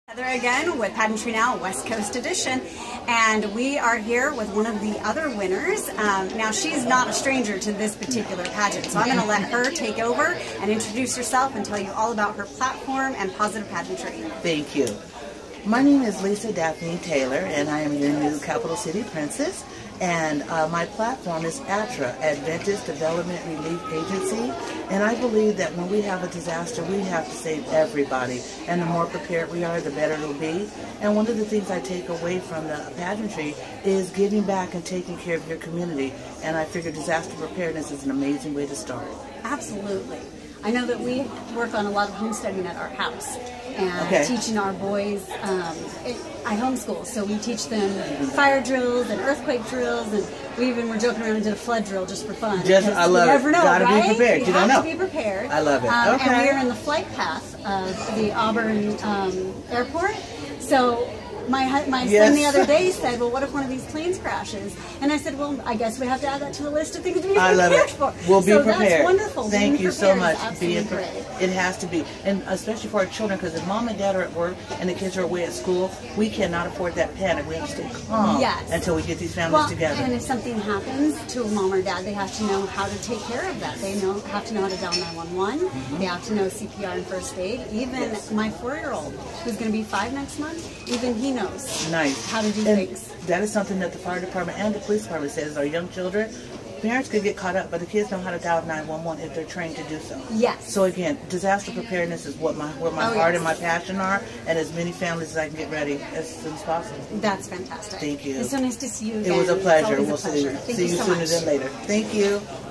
Heather again with Pageantry Now West Coast Edition, and we are here with one of the other winners. Now she's not a stranger to this particular pageant, so I'm going to let her take over and introduce herself and tell you all about her platform and positive pageantry. Thank you. My name is Lisa Daphne Taylor, and I am your new Capital City Princess. And my platform is ADRA, Adventist Development Relief Agency. And I believe that when we have a disaster, we have to save everybody. And the more prepared we are, the better it'll be. And one of the things I take away from the pageantry is giving back and taking care of your community. And I figure disaster preparedness is an amazing way to start. Absolutely. I know that we work on a lot of homesteading at our house and teaching our boys. I homeschool, so we teach them fire drills and earthquake drills, and we even were joking around and did a flood drill just for fun. I love it. You never know, right? Be prepared. You don't know. have to be prepared. I love it. And we are in the flight path of the Auburn airport, so my son the other day said, well, what if one of these planes crashes? And I said, well, I guess we have to add that to the list of things to be prepared for. We'll be prepared. That's wonderful. Thank you so much. Being great. It has to be. And especially for our children, because if mom and dad are at work and the kids are away at school, we cannot afford that panic. We have to stay calm until we get these families together. And if something happens to a mom or dad, they have to know how to take care of that. They have to know how to dial 911. They have to know CPR and first aid. Even my 4-year-old, who's going to be 5 next month, even he knows how to do things. That is something that the fire department and the police department says. Our young children, parents could get caught up, but the kids know how to dial 911 if they're trained to do so. Yes. So again, disaster preparedness is where my heart and my passion are, and as many families as I can get ready as soon as possible. That's fantastic. Thank you. It's so nice to see you again. It was a pleasure. We'll see you sooner than later. Thank you.